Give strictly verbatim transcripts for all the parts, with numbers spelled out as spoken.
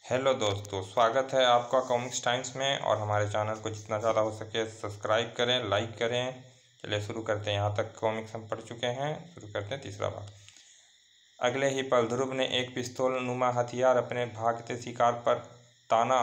Hello दोस्तों, स्वागत है आपका कॉमिक्स टाइम्स में। और हमारे चैनल को जितना ज़्यादा हो सके सब्सक्राइब करें, लाइक करें। चलिए शुरू करते हैं। यहाँ तक कॉमिक्स हम पढ़ चुके हैं, शुरू करते हैं तीसरा भाग। अगले ही पल ध्रुव ने एक पिस्तौल नुमा हथियार अपने भागते शिकार पर ताना।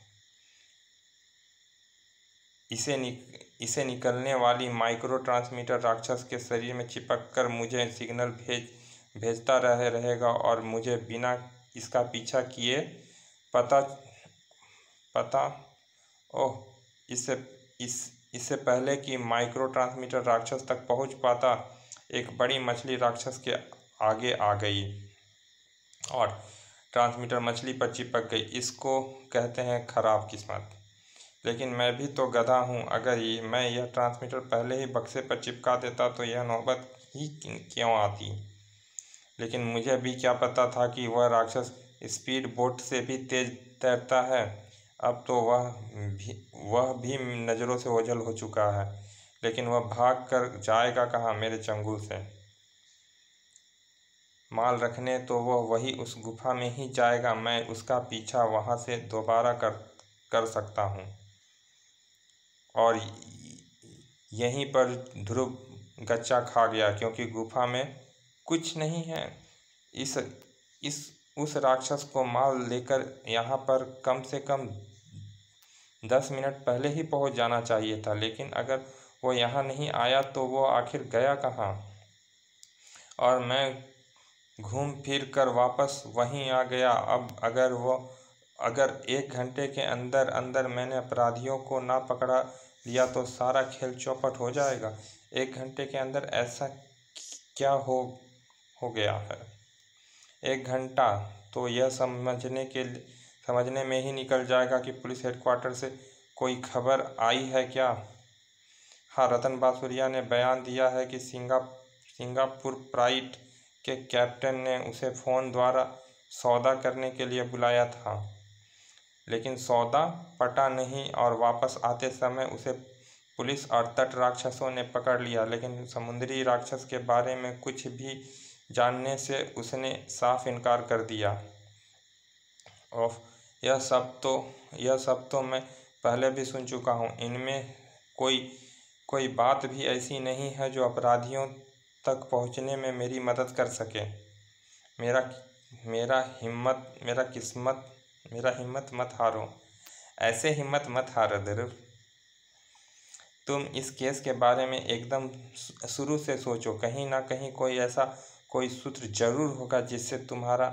इसे निक, इसे निकलने वाली माइक्रो ट्रांसमीटर राक्षस के शरीर में चिपक कर मुझे सिग्नल भेज भेजता रहे रहेगा और मुझे बिना इसका पीछा किए पता पता ओह इससे इस इससे पहले कि माइक्रो ट्रांसमीटर राक्षस तक पहुंच पाता, एक बड़ी मछली राक्षस के आगे आ गई और ट्रांसमीटर मछली पर चिपक गई। इसको कहते हैं खराब किस्मत। लेकिन मैं भी तो गधा हूँ। अगर ये मैं यह ट्रांसमीटर पहले ही बक्से पर चिपका देता तो यह नौबत ही क्यों आती। लेकिन मुझे भी क्या पता था कि वह राक्षस स्पीड बोट से भी तेज तैरता है। अब तो वह भी वह भी नज़रों से ओझल हो चुका है। लेकिन वह भाग कर जाएगा कहाँ मेरे चंगुल से। माल रखने तो वह वही उस गुफा में ही जाएगा। मैं उसका पीछा वहाँ से दोबारा कर कर सकता हूँ। और यहीं पर ध्रुव गच्चा खा गया, क्योंकि गुफा में कुछ नहीं है। इस इस उस राक्षस को माल लेकर यहाँ पर कम से कम दस मिनट पहले ही पहुँच जाना चाहिए था। लेकिन अगर वो यहाँ नहीं आया तो वो आखिर गया कहाँ। और मैं घूम फिर कर वापस वहीं आ गया। अब अगर वो अगर एक घंटे के अंदर अंदर मैंने अपराधियों को ना पकड़ा लिया तो सारा खेल चौपट हो जाएगा। एक घंटे के अंदर ऐसा क्या हो हो गया है। एक घंटा तो यह समझने के समझने में ही निकल जाएगा कि पुलिस हेडक्वार्टर से कोई खबर आई है क्या। हाँ, रतन बासुरिया ने बयान दिया है कि सिंगा सिंगापुर प्राइड के कैप्टन ने उसे फ़ोन द्वारा सौदा करने के लिए बुलाया था। लेकिन सौदा पटा नहीं और वापस आते समय उसे पुलिस और तट राक्षसों ने पकड़ लिया। लेकिन समुद्री राक्षस के बारे में कुछ भी जानने से उसने साफ इनकार कर दिया। ओह, यह सब तो यह सब तो मैं पहले भी सुन चुका हूँ। इनमें कोई कोई बात भी ऐसी नहीं है जो अपराधियों तक पहुँचने में मेरी मदद कर सके। मेरा मेरा हिम्मत मेरा किस्मत मेरा हिम्मत मत हारो। ऐसे हिम्मत मत हारो ध्रुव। तुम इस केस के बारे में एकदम शुरू से सोचो। कहीं ना कहीं कोई ऐसा कोई सूत्र जरूर होगा जिससे तुम्हारा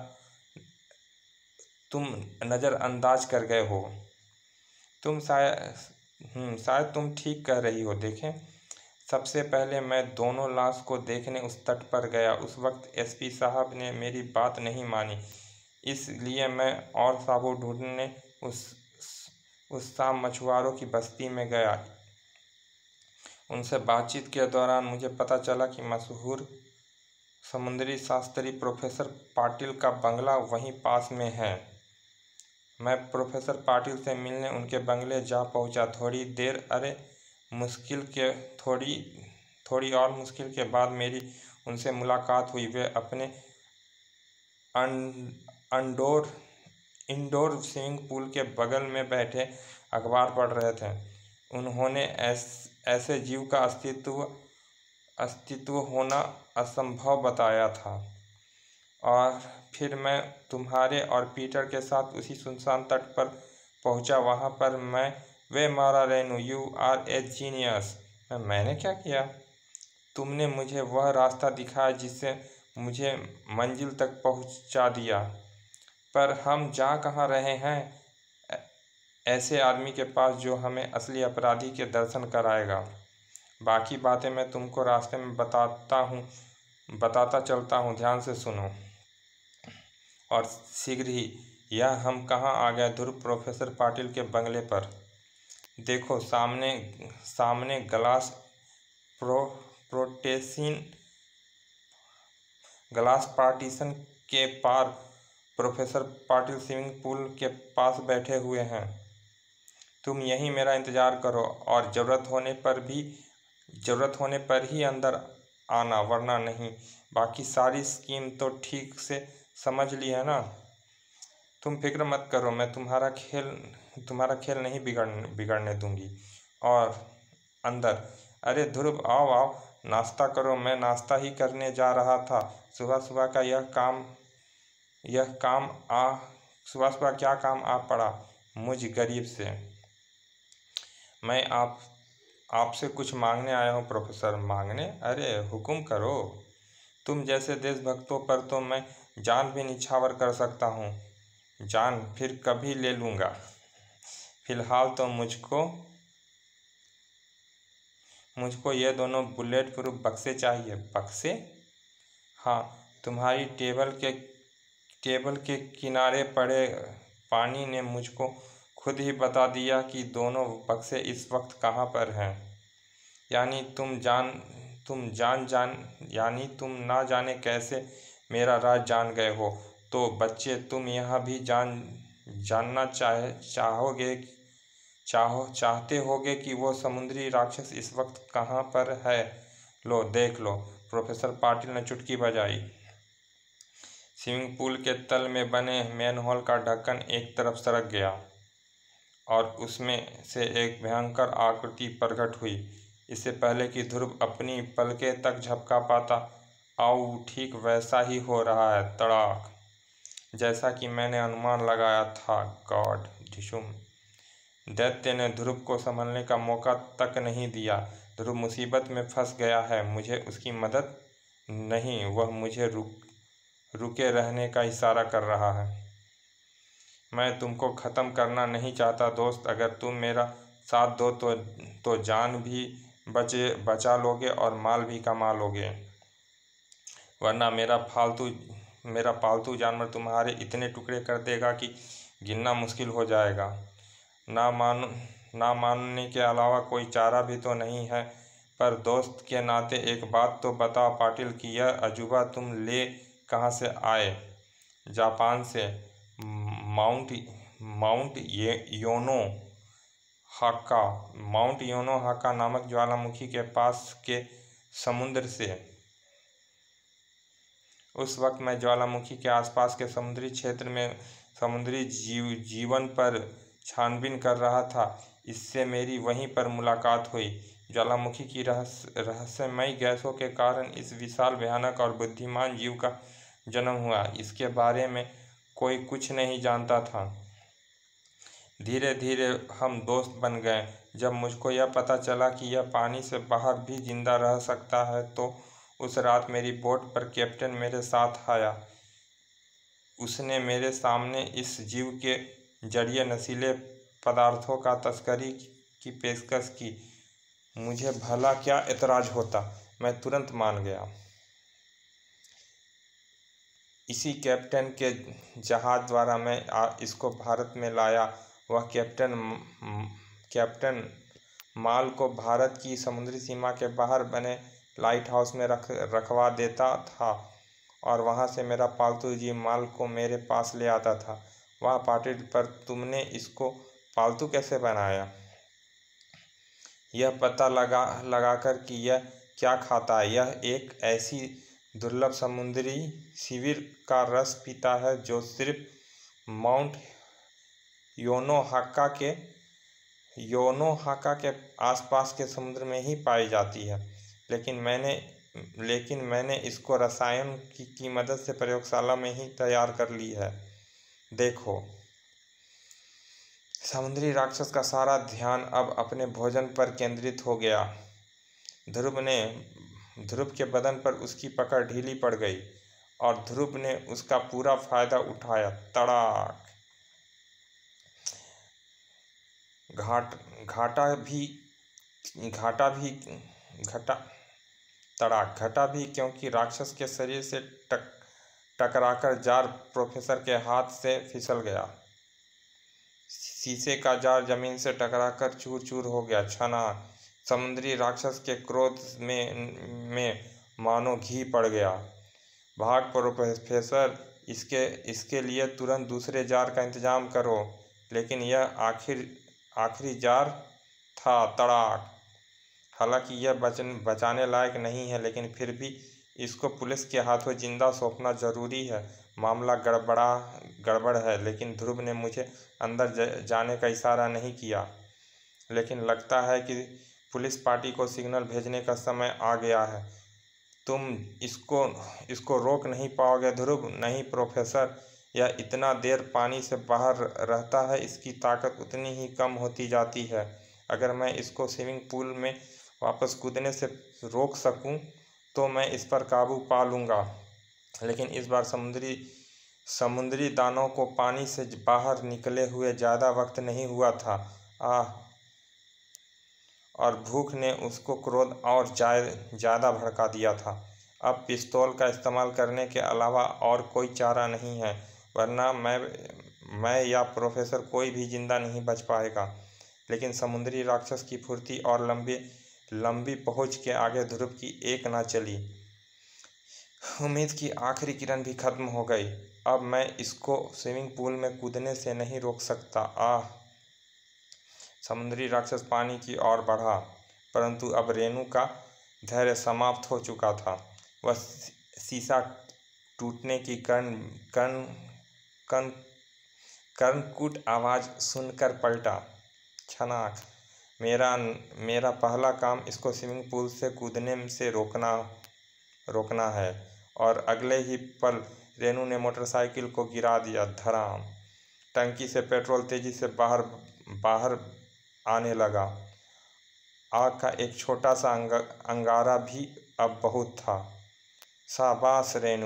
तुम नज़रअंदाज कर गए हो। तुम शायद शायद तुम ठीक कह रही हो। देखें, सबसे पहले मैं दोनों लाश को देखने उस तट पर गया। उस वक्त एसपी साहब ने मेरी बात नहीं मानी, इसलिए मैं और साबुत ढूंढने उस उस शाम मछुआरों की बस्ती में गया। उनसे बातचीत के दौरान मुझे पता चला कि मशहूर समुद्री शास्त्री प्रोफेसर पाटिल का बंगला वहीं पास में है। मैं प्रोफेसर पाटिल से मिलने उनके बंगले जा पहुंचा। थोड़ी देर अरे मुश्किल के थोड़ी थोड़ी और मुश्किल के बाद मेरी उनसे मुलाकात हुई। वे अपने अंडोर इंडोर स्विमिंग पूल के बगल में बैठे अखबार पढ़ रहे थे। उन्होंने ऐस, ऐसे जीव का अस्तित्व अस्तित्व होना असंभव बताया था। और फिर मैं तुम्हारे और पीटर के साथ उसी सुनसान तट पर पहुंचा। वहां पर मैं वे मारा Renu, you are a genius. मैं मैंने क्या किया? तुमने मुझे वह रास्ता दिखाया जिससे मुझे मंजिल तक पहुंचा दिया। पर हम जा कहाँ रहे हैं? ऐसे आदमी के पास जो हमें असली अपराधी के दर्शन कराएगा। बाकी बातें मैं तुमको रास्ते में बताता हूँ बताता चलता हूँ। ध्यान से सुनो। और शीघ्र ही यह हम कहाँ आ गए ध्रुव? प्रोफेसर पाटिल के बंगले पर। देखो, सामने सामने ग्लास प्रो प्रोटेसिन ग्लास पार्टीशन के पार प्रोफेसर पाटिल स्विमिंग पूल के पास बैठे हुए हैं। तुम यहीं मेरा इंतज़ार करो और ज़रूरत होने पर भी ज़रूरत होने पर ही अंदर आना, वरना नहीं। बाकी सारी स्कीम तो ठीक से समझ ली है ना? तुम फिक्र मत करो, मैं तुम्हारा खेल तुम्हारा खेल नहीं बिगड़ बिगड़ने दूंगी। और अंदर, अरे ध्रुव आओ आओ, नाश्ता करो। मैं नाश्ता ही करने जा रहा था। सुबह सुबह का यह काम यह काम आ सुबह सुबह क्या काम आ पड़ा मुझ गरीब से। मैं आप आपसे कुछ मांगने आया हूँ प्रोफेसर। मांगने? अरे हुक्म करो। तुम जैसे देशभक्तों पर तो मैं जान भी निछावर कर सकता हूँ। जान फिर कभी ले लूँगा, फिलहाल तो मुझको मुझको ये दोनों बुलेट प्रूफ बक्से चाहिए। बक्से? हाँ, तुम्हारी टेबल के टेबल के किनारे पड़े पानी ने मुझको खुद ही बता दिया कि दोनों बक्से इस वक्त कहाँ पर हैं। यानी तुम जान तुम जान जान यानी तुम ना जाने कैसे मेरा राज जान गए हो। तो बच्चे, तुम यह भी जान जानना चाहे चाहोगे चाहो चाहते होगे कि वो समुद्री राक्षस इस वक्त कहाँ पर है। लो देख लो। प्रोफेसर पाटिल ने चुटकी बजाई। स्विमिंग पूल के तल में बने मैनहोल का ढक्कन एक तरफ सरक गया और उसमें से एक भयंकर आकृति प्रकट हुई। इससे पहले कि ध्रुव अपनी पलकें तक झपका पाता, आओ ठीक वैसा ही हो रहा है। तड़ाक, जैसा कि मैंने अनुमान लगाया था। गॉड। ढिशुम। दैत्य ने ध्रुव को संभलने का मौका तक नहीं दिया। ध्रुव मुसीबत में फंस गया है। मुझे उसकी मदद नहीं, वह मुझे रुक रुके रहने का इशारा कर रहा है। मैं तुमको ख़त्म करना नहीं चाहता दोस्त। अगर तुम मेरा साथ दो तो तो जान भी बचे बचा लोगे और माल भी कमा लोगे, वरना मेरा फालतू मेरा पालतू जानवर तुम्हारे इतने टुकड़े कर देगा कि गिनना मुश्किल हो जाएगा। ना मान ना मानने के अलावा कोई चारा भी तो नहीं है। पर दोस्त के नाते एक बात तो बताओ पाटिल कि यह अजूबा तुम ले कहाँ से आए? जापान से। माउंट माउंट ये योनो हाका माउंट योनो हाका नामक ज्वालामुखी के पास के समुद्र से। उस वक्त मैं ज्वालामुखी के आसपास के समुद्री क्षेत्र में समुद्री जीव जीवन पर छानबीन कर रहा था। इससे मेरी वहीं पर मुलाकात हुई। ज्वालामुखी की रहस्य रहस्यमयी गैसों के कारण इस विशाल, भयानक और बुद्धिमान जीव का जन्म हुआ। इसके बारे में कोई कुछ नहीं जानता था। धीरे धीरे हम दोस्त बन गए। जब मुझको यह पता चला कि यह पानी से बाहर भी जिंदा रह सकता है तो उस रात मेरी बोट पर कैप्टन मेरे साथ आया। उसने मेरे सामने इस जीव के जरिए नशीले पदार्थों का तस्करी की पेशकश की। मुझे भला क्या एतराज होता, मैं तुरंत मान गया। इसी कैप्टन के जहाज़ द्वारा मैं इसको भारत में लाया। वह कैप्टन कैप्टन माल को भारत की समुद्री सीमा के बाहर बने लाइट हाउस में रख रखवा देता था और वहां से मेरा पालतू जीव माल को मेरे पास ले आता था। वाह पाटिल, पर तुमने इसको पालतू कैसे बनाया? यह पता लगा लगाकर कि यह क्या खाता है। यह एक ऐसी दुर्लभ समुद्री शिविर का रस पीता है जो सिर्फ माउंट योनोहाका के योनोहाका के आसपास के समुद्र में ही पाई जाती है। लेकिन मैंने लेकिन मैंने इसको रसायन की, की मदद से प्रयोगशाला में ही तैयार कर ली है। देखो। समुद्री राक्षस का सारा ध्यान अब अपने भोजन पर केंद्रित हो गया। ध्रुव ने ध्रुव के बदन पर उसकी पकड़ ढीली पड़ गई और ध्रुव ने उसका पूरा फायदा उठाया। तड़ाक। घाट घाटा भी घाटा भी घटा तड़ाक घटा भी क्योंकि राक्षस के शरीर से टक टकराकर जार प्रोफेसर के हाथ से फिसल गया। शीशे का जार जमीन से टकराकर चूर चूर हो गया। छना समुद्री राक्षस के क्रोध में में मानो घी पड़ गया। भाग प्रोफेसर, इसके इसके लिए तुरंत दूसरे जार का इंतजाम करो। लेकिन यह आखिर आखिरी जार था। तड़ाक। हालांकि यह बचन बचाने लायक नहीं है, लेकिन फिर भी इसको पुलिस के हाथों जिंदा सौंपना जरूरी है। मामला गड़बड़ा गड़बड़ है। लेकिन ध्रुव ने मुझे अंदर जाने का इशारा नहीं किया। लेकिन लगता है कि पुलिस पार्टी को सिग्नल भेजने का समय आ गया है। तुम इसको इसको रोक नहीं पाओगे ध्रुव? नहीं प्रोफेसर, यह इतना देर पानी से बाहर रहता है, इसकी ताकत उतनी ही कम होती जाती है। अगर मैं इसको स्विमिंग पूल में वापस कूदने से रोक सकूं तो मैं इस पर काबू पा लूँगा। लेकिन इस बार समुद्री समुद्री दानव को पानी से बाहर निकले हुए ज़्यादा वक्त नहीं हुआ था। आह! और भूख ने उसको क्रोध और ज़्यादा भड़का दिया था। अब पिस्तौल का इस्तेमाल करने के अलावा और कोई चारा नहीं है, वरना मैं मैं या प्रोफेसर कोई भी जिंदा नहीं बच पाएगा। लेकिन समुद्री राक्षस की फुर्ती और लंबी लंबी पहुंच के आगे ध्रुव की एक ना चली। उम्मीद की आखिरी किरण भी खत्म हो गई। अब मैं इसको स्विमिंग पूल में कूदने से नहीं रोक सकता। आह! समुद्री राक्षस पानी की ओर बढ़ा, परंतु अब रेणु का धैर्य समाप्त हो चुका था। वह शीशा टूटने की कर्ण कर्ण कर्ण कर्णकुट आवाज़ सुनकर पलटा। छनाक! मेरा मेरा पहला काम इसको स्विमिंग पूल से कूदने से रोकना रोकना है। और अगले ही पल रेणु ने मोटरसाइकिल को गिरा दिया। धड़ाम! टंकी से पेट्रोल तेजी से बाहर बाहर आने लगा। आग का एक छोटा सा अंग, अंगारा भी अब बहुत था। शाबाश रेणु!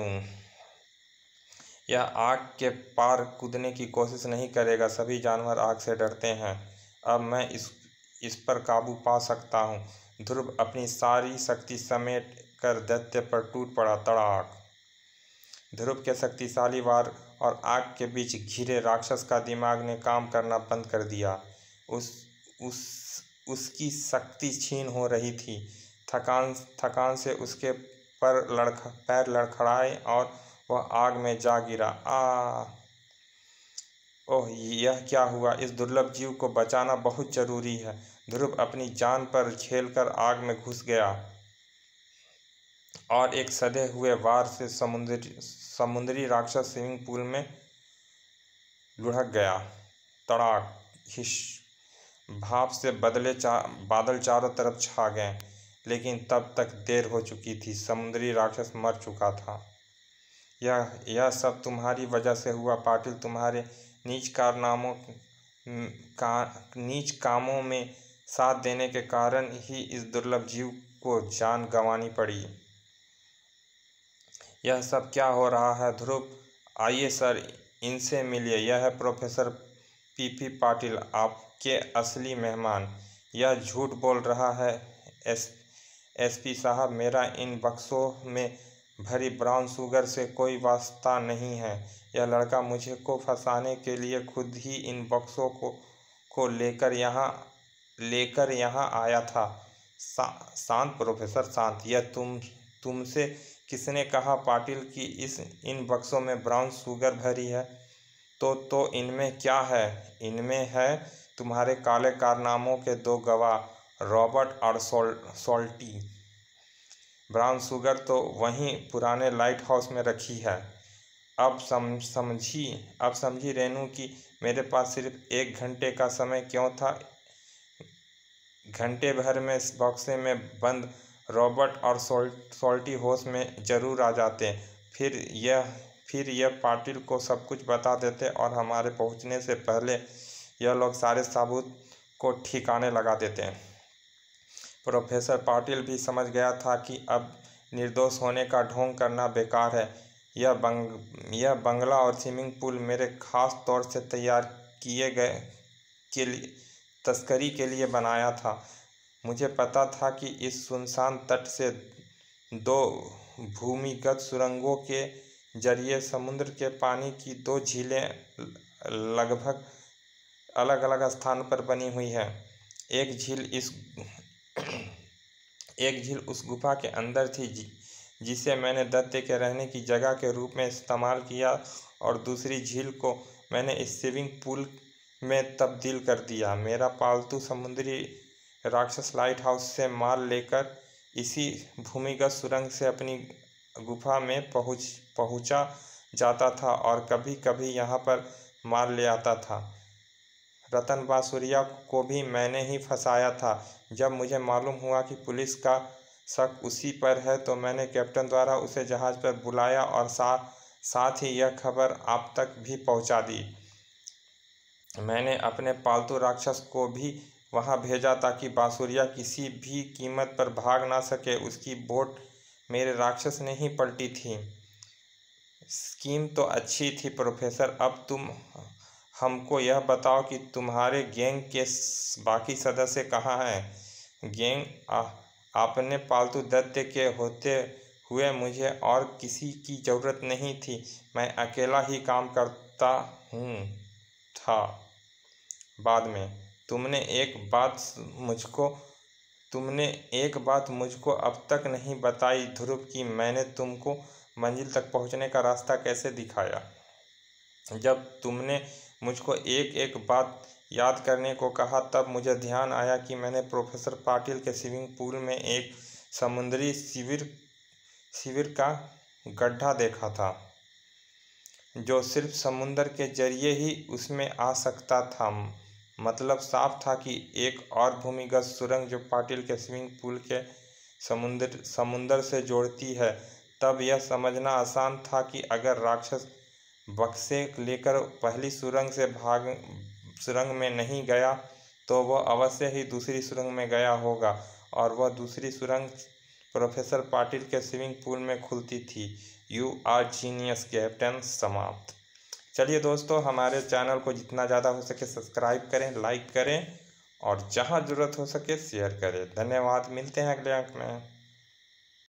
यह आग के पार कूदने की कोशिश नहीं करेगा। सभी जानवर आग से डरते हैं। अब मैं इस इस पर काबू पा सकता हूँ। ध्रुव अपनी सारी शक्ति समेट कर दैत्य पर टूट पड़ा। तड़ाक! ध्रुव के शक्तिशाली वार और आग के बीच घिरे राक्षस का दिमाग ने काम करना बंद कर दिया। उस उस उसकी शक्ति क्षीण हो रही थी। थकान थकान से उसके पर लड़ख पैर लड़खड़ाए और वह आग में जा गिरा। आ ओह, यह क्या हुआ? इस दुर्लभ जीव को बचाना बहुत जरूरी है। ध्रुव अपनी जान पर झेलकर आग में घुस गया और एक सधे हुए वार से समुद्री समुद्री राक्षस स्विमिंग पूल में लुढ़क गया। तड़ाक! हिश! भाप से बदले चा बादल चारों तरफ छा गए। लेकिन तब तक देर हो चुकी थी। समुद्री राक्षस मर चुका था। यह यह सब तुम्हारी वजह से हुआ पाटिल। तुम्हारे नीच कारनामों का नीच कामों में साथ देने के कारण ही इस दुर्लभ जीव को जान गंवानी पड़ी। यह सब क्या हो रहा है? ध्रुव, आइए सर, इनसे मिलिए। यह है प्रोफेसर पीपी पाटिल, आपके असली मेहमान। यह झूठ बोल रहा है एस एसपी साहब। मेरा इन बक्सों में भरी ब्राउन शुगर से कोई वास्ता नहीं है। यह लड़का मुझे को फंसाने के लिए खुद ही इन बक्सों को को लेकर यहाँ लेकर यहाँ आया था। शा, शांत प्रोफेसर, शांत। यह तुम तुमसे किसने कहा पाटिल कि इस इन बक्सों में ब्राउन शुगर भरी है? तो तो इनमें क्या है? इनमें है तुम्हारे काले कारनामों के दो गवाह, रॉबर्ट और सोल सोल्टी। ब्राउन शुगर तो वहीं पुराने लाइट हाउस में रखी है। अब सम समझी अब समझी रेणु कि मेरे पास सिर्फ एक घंटे का समय क्यों था। घंटे भर में इस बक्से में बंद रॉबर्ट और सोल सोल्टी होश में जरूर आ जाते। फिर यह फिर यह पाटिल को सब कुछ बता देते और हमारे पहुंचने से पहले यह लोग सारे सबूत को ठिकाने लगा देते। प्रोफेसर पाटिल भी समझ गया था कि अब निर्दोष होने का ढोंग करना बेकार है। यह बंग यह बंगला और स्विमिंग पूल मेरे खास तौर से तैयार किए गए के लिए तस्करी के लिए बनाया था। मुझे पता था कि इस सुनसान तट से दो भूमिगत सुरंगों के जरिए समुद्र के पानी की दो झीलें लगभग अलग अलग स्थान पर बनी हुई है। एक झील इस एक झील उस गुफा के अंदर थी जि, जिसे मैंने दैत्य के रहने की जगह के रूप में इस्तेमाल किया, और दूसरी झील को मैंने इस स्विमिंग पूल में तब्दील कर दिया। मेरा पालतू समुद्री राक्षस लाइट हाउस से माल लेकर इसी भूमिगत सुरंग से अपनी गुफा में पहुंच पहुंचा जाता था और कभी कभी यहाँ पर मार ले आता था। रतन बांसुरिया को भी मैंने ही फंसाया था। जब मुझे मालूम हुआ कि पुलिस का शक उसी पर है तो मैंने कैप्टन द्वारा उसे जहाज़ पर बुलाया और सा, साथ ही यह खबर आप तक भी पहुंचा दी। मैंने अपने पालतू राक्षस को भी वहां भेजा ताकि बांसुरिया किसी भी कीमत पर भाग ना सके। उसकी वोट मेरे राक्षस ने ही पलटी थी। स्कीम तो अच्छी थी प्रोफेसर। अब तुम हमको यह बताओ कि तुम्हारे गैंग के बाकी सदस्य कहाँ हैं। गैंग आ, आपने पालतू दैत्य के होते हुए मुझे और किसी की ज़रूरत नहीं थी। मैं अकेला ही काम करता हूँ था। बाद में तुमने एक बात मुझको तुमने एक बात मुझको अब तक नहीं बताई ध्रुव कि मैंने तुमको मंजिल तक पहुँचने का रास्ता कैसे दिखाया। जब तुमने मुझको एक एक बात याद करने को कहा तब मुझे ध्यान आया कि मैंने प्रोफेसर पाटिल के स्विमिंग पूल में एक समुद्री शिविर शिविर का गड्ढा देखा था, जो सिर्फ समुंदर के जरिए ही उसमें आ सकता था। मतलब साफ था कि एक और भूमिगत सुरंग जो पाटिल के स्विमिंग पूल के समुद्र समुंदर से जोड़ती है। तब यह समझना आसान था कि अगर राक्षस बक्से लेकर पहली सुरंग से भाग सुरंग में नहीं गया तो वह अवश्य ही दूसरी सुरंग में गया होगा और वह दूसरी सुरंग प्रोफेसर पाटिल के स्विमिंग पूल में खुलती थी। You are genius captain. समाप्त। चलिए दोस्तों, हमारे चैनल को जितना ज़्यादा हो सके सब्सक्राइब करें, लाइक करें और जहां ज़रूरत हो सके शेयर करें। धन्यवाद। मिलते हैं अगले अंक में।